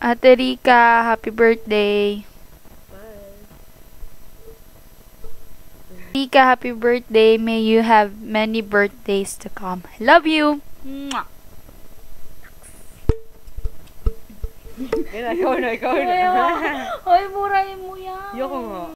Ate Rika, happy birthday. Rika, happy birthday. May you have many birthdays to come. I love you. Mwah. Ikaw na. Ay, murahin mo yan. Yoko nga.